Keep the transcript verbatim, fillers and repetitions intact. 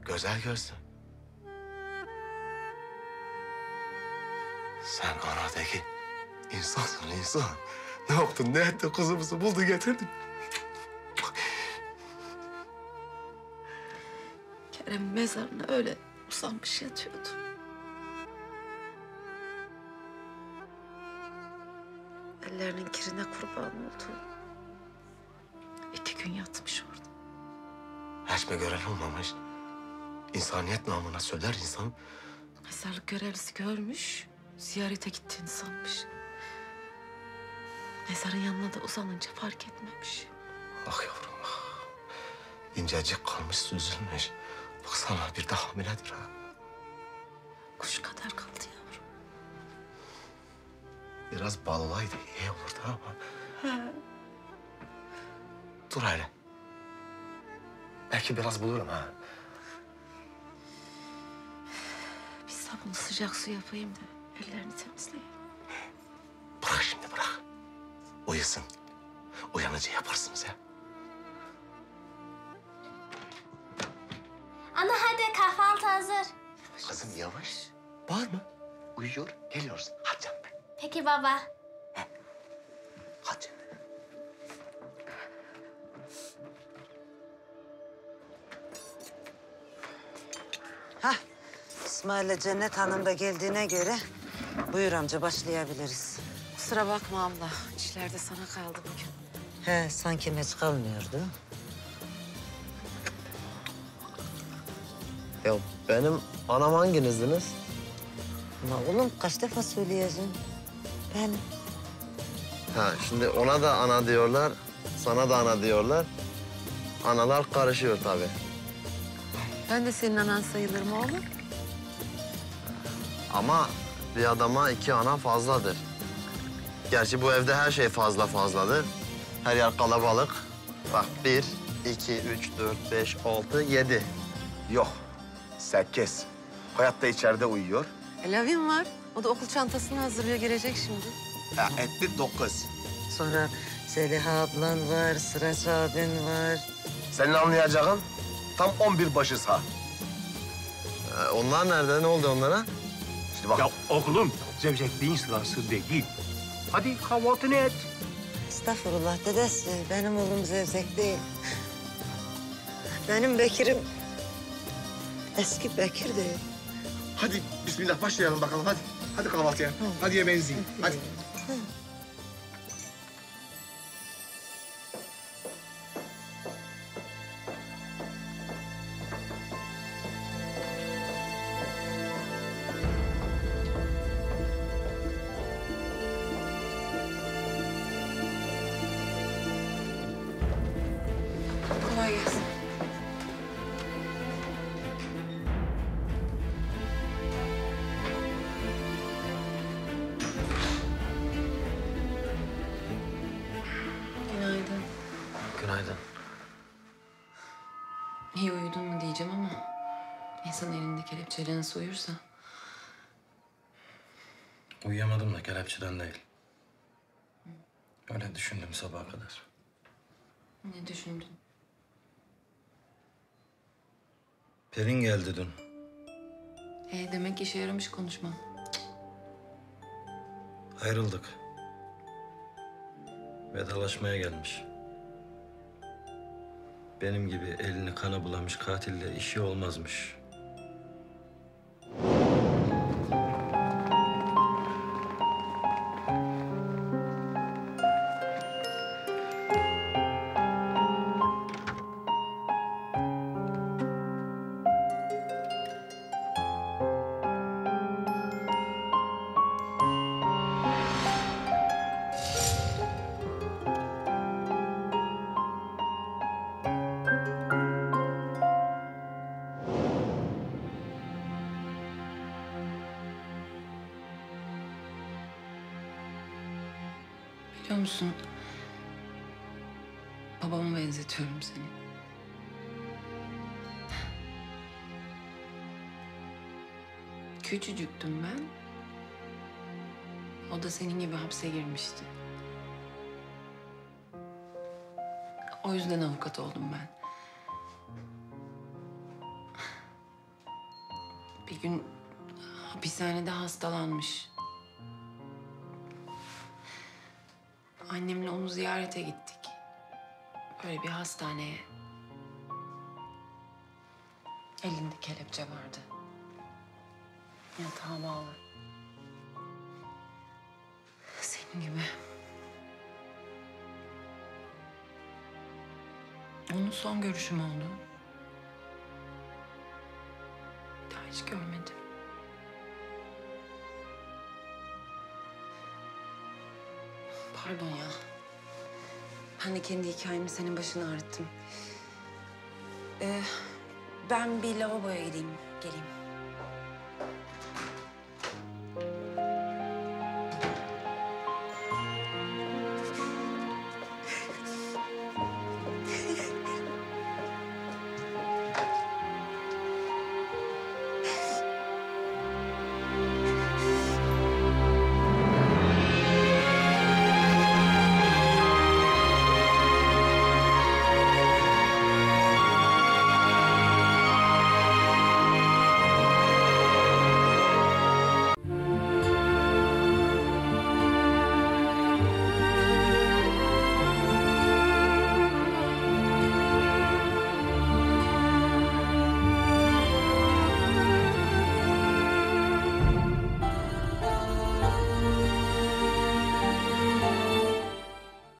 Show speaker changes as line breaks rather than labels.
Güzel gözlü. Sen anadaki insansın insan. Ne yaptın, ne ettin kızımızı buldu getirdin.
Kerem mezarına öyle uzanmış yatıyordu. Ellerinin kirine kurban oldu. İki gün yatmış orada.
Hiç mi gören olmamış? İnsaniyet namına söyler insan.
Mezarlık görevlisi görmüş, ziyarete gittiğini sanmış. Mezarın yanına da uzanınca fark etmemiş.
Ah yavrum ah. İncecik kalmış, süzülmüş. Baksana bir de hamiledir ha.
Kuş kadar kaldı yavrum.
Biraz bal olaydı iyi olurdu ama.
He.
Dur hele. Belki biraz bulurum ha.
Bir sabunlu sıcak su yapayım da ellerini temizleyeyim.
Bırak şimdi bırak. Uyusun. Uyanınca yaparsınız ya.
Ana hadi kahvaltı hazır.
Kızım yavaş. Bağırma. Uyuyor, geliyoruz. Hadi canım.
Peki baba.
Hadi canım.
Hah, İsmail'le Cennet Hanım da geldiğine göre buyur amca başlayabiliriz.
Kusura bakma abla, işlerde sana kaldı bugün.
He, sanki hiç kalmıyordu.
Ya benim anam hanginizdiniz?
Ama oğlum kaç defa söyleyeceğim? Ben
Ha şimdi ona da ana diyorlar, sana da ana diyorlar. Analar karışıyor tabii.
Ben de senin anan sayılırım oğlum.
Ama bir adama iki ana fazladır. Gerçi bu evde her şey fazla fazladır. Her yer kalabalık. Bak bir, iki, üç, dört, beş, altı, yedi.
Yok. Sekiz. Hayatta içeride uyuyor.
Elavin var. O da okul çantasını hazırlıyor, gelecek şimdi.
Ha, etli dokuz.
sonra Zeliha ablan var, Sıraç abin var.
Senin anlayacağın tam on bir başı sağ.
Ee, onlar nerede? Ne oldu onlara?
Şimdi bak.
Ya oğlum, zevzekliğin sırası değil. Hadi kahvaltını et.
Estağfurullah dedesi, benim oğlum zevzek değil. Benim Bekir'im eski Bekir değil.
Hadi bismillah başlayalım bakalım hadi. Hadi kahvaltıya. Hadi yemeğinizi yiyin. Hadi.
Kolay gelsin. Günaydın.
Günaydın.
İyi uyudun mu diyeceğim ama insan elinde kelepçeyle nasıl uyursa.
Uyuyamadım da kelepçeden değil. Öyle düşündüm sabaha kadar.
Ne düşündün?
Pelin geldi dün.
E demek işe yaramış konuşman.
Ayrıldık. Vedalaşmaya gelmiş. Benim gibi elini kana bulamış katille işi olmazmış.
Biliyor musun? Babama benzetiyorum seni. Küçücüktüm ben. O da senin gibi hapse girmişti. O yüzden avukat oldum ben. bir gün hapishanede hastalanmış. Annemle onu ziyarete gittik. Böyle bir hastaneye. Elinde kelepçe vardı. Yatağa bağlı. Senin gibi. Onun son görüşüm oldu. Bir daha hiç görmedim. Pardon ya. Ben de kendi hikayemi senin başına ağrıttım. Ee, ben bir lavaboya gideyim, geleyim.